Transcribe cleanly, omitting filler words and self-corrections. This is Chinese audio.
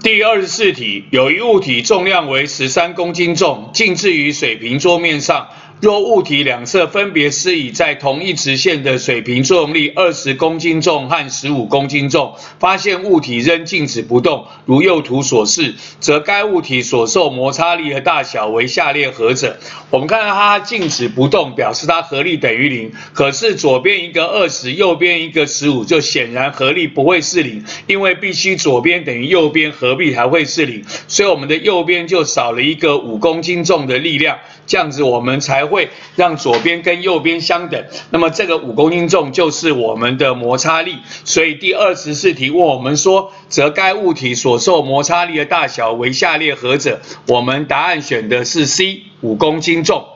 第24题，有一物体重量为13公斤重，静置于水平桌面上。若物体两侧分别施以在同一直线的水平作用力20公斤重和15公斤重，发现物体仍静止不动，如右图所示，则该物体所受摩擦力的大小为下列何者？我们看到它静止不动，表示它合力等于0。可是左边一个20，右边一个15，就显然合力不会是0，因为必须左边等于右边合力才会是0，所以我们的右边就少了一个5公斤重的力量，这样子我们才会让左边跟右边相等。那么这个5公斤重就是我们的摩擦力，所以第24题问我们说，则该物体所受摩擦力的大小为下列何者？我们答案选的是 C， 5公斤重。